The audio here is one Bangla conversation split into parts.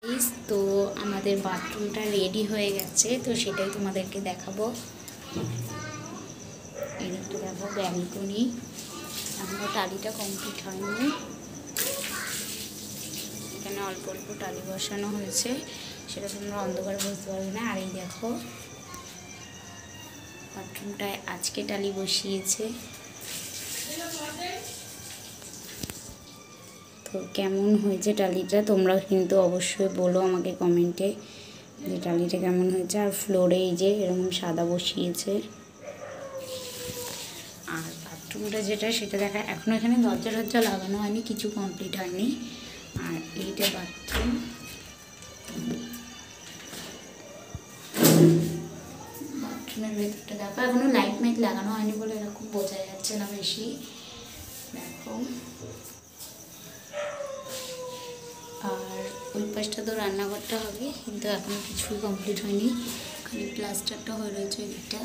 তো আমাদের বাথরুমটা রেডি হয়ে গেছে, তো সেটাই তোমাদেরকে দেখাবো। এদিকটা দেখো ব্যালকনি, এখনো টালিটা কমপ্লিট হয়নি। এখানে অল্প অল্প টালি বসানো হয়েছে, সেটা তোমরা অন্ধকারে বুঝতে পারবে না। আর এই দেখো বাথরুমটায় আজকে টালি বসিয়েছে। তো কেমন হয়েছে টালিটা তোমরা কিন্তু অবশ্যই বলো আমাকে কমেন্টে যে টালিটা কেমন হয়েছে। আর ফ্লোরে এই যে এরকম সাদা বসিয়েছে। আর বাথরুমটা যেটা সেটা দেখা এখনও এখানে দরজা টরজা লাগানো হয়নি, কিছু কমপ্লিট হয়নি। আর এইটা বাথরুম, বাথরুমের ভেতরটা দেখো এখনও লাইট মাইট লাগানো হয়নি বলে এরকম বোঝা যাচ্ছে না বেশি। দেখো আর ওই পাশটা তো রান্নাঘরটা হবে, কিন্তু এখনও কিছুই কমপ্লিট হয়নি, খালি প্লাস্টারটা হয়ে রয়েছে ওই দিকটা।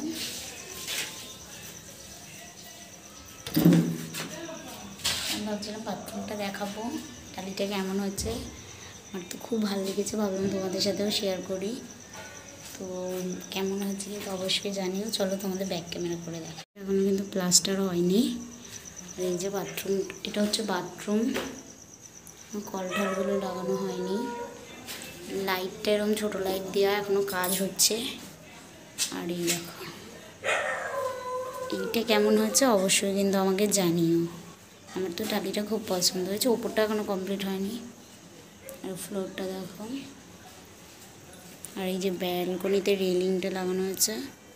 আমি ভাবছিলাম বাথরুমটা দেখাবো, টালিটা কেমন হয়েছে। আমার তো খুব ভালো লেগেছে, ভাবলাম তোমাদের সাথেও শেয়ার করি। তো কেমন হয়েছে তো অবশ্যই জানিও। চলো তোমাদের ব্যাক ক্যামেরা করে দেখো। এখনও কিন্তু প্লাস্টার হয়নি। আর এই যে বাথরুম, এটা হচ্ছে বাথরুম, কল ঢলগুলো লাগানো হয়নি। লাইটটা এরকম ছোটো লাইট দেওয়া, এখনও কাজ হচ্ছে। আর এই দেখো এইটা কেমন হয়েছে অবশ্যই কিন্তু আমাকে জানিও। আমার তো টালিটা খুব পছন্দ হয়েছে। ওপরটা এখনও কমপ্লিট হয়নি। আর ফ্লোরটা দেখো। আর এই যে ব্যালকনিতে রেলিংটা লাগানো হয়েছে।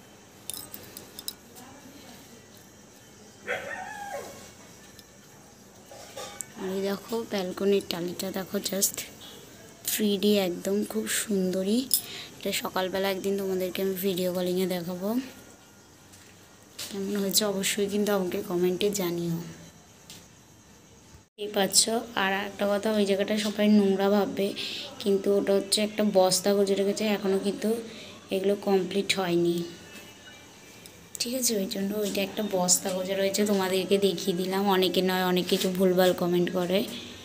আর এই দেখো ব্যালকনির টালিটা দেখো, জাস্ট 3D একদম, খুব সুন্দরী। এটা সকালবেলা একদিন তোমাদেরকে আমি ভিডিও কলিংয়ে দেখাবো। কেমন হয়েছে অবশ্যই কিন্তু আমাকে কমেন্টে জানিও। এই পাচ্ছ। আর একটা কথা, ওই জায়গাটা সবাই নোংরা ভাববে, কিন্তু ওটা হচ্ছে একটা বস্তা গুজে রেখেছে, এখনও কিন্তু এগুলো কমপ্লিট হয়নি, ঠিক আছে। ওই জন্য ওইটা একটা বস্তা গোজা রয়েছে, তোমাদেরকে দেখিয়ে দিলাম। অনেকে নয় অনেক কিছু ভুলভাল কমেন্ট করে।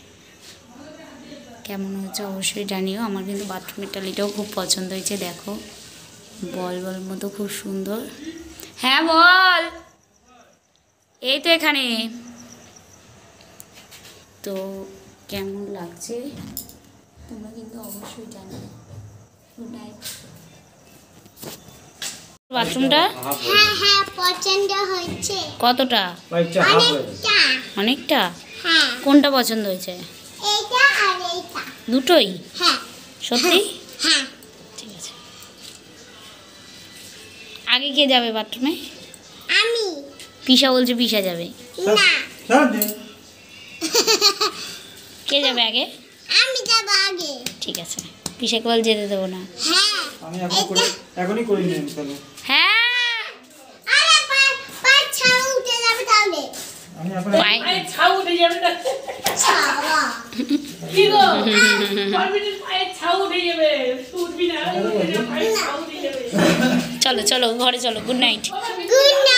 কেমন হয়েছে অবশ্যই জানিও। আমার কিন্তু বাথরুমের টালিটাও খুব পছন্দ হয়েছে। দেখো বল বল মতো খুব সুন্দর। হ্যাঁ বল, এই তো এখানে। তো কেমন লাগছে তোমরা কিন্তু অবশ্যই জানিও। Good night. বাথরুমটা হ্যাঁ হ্যাঁ পছন্দ হয়েছে। কতটা? অনেকটা। অনেকটা? হ্যাঁ। কোনটা পছন্দ হয়েছে? এইটা আর এইটা। দুটোই? হ্যাঁ। সত্যি? হ্যাঁ। ঠিক আছে। আগে কে যাবে বাথরুমে? আমি। পিসা বলছে পিসা যাবে। না। কে যাবে আগে? আমি যাব আগে। ঠিক আছে, পিসাকে বল যেতে দেবো না। হ্যাঁ। আমি এখনই করে নিয়ে চলো। হ্যাঁ। আরে পায়ে ছাউ উঠে যাবে তাহলে। আমি এখন পায়ে ছাউ উঠে যাবে না। ছাওয়া। কি গো? পারমিটের পায়ে ছাউ উঠে যাবে। উঠবি না, পায়ে ছাউ উঠে যাবে। চলো চলো ঘরে চলো। Good night. গুড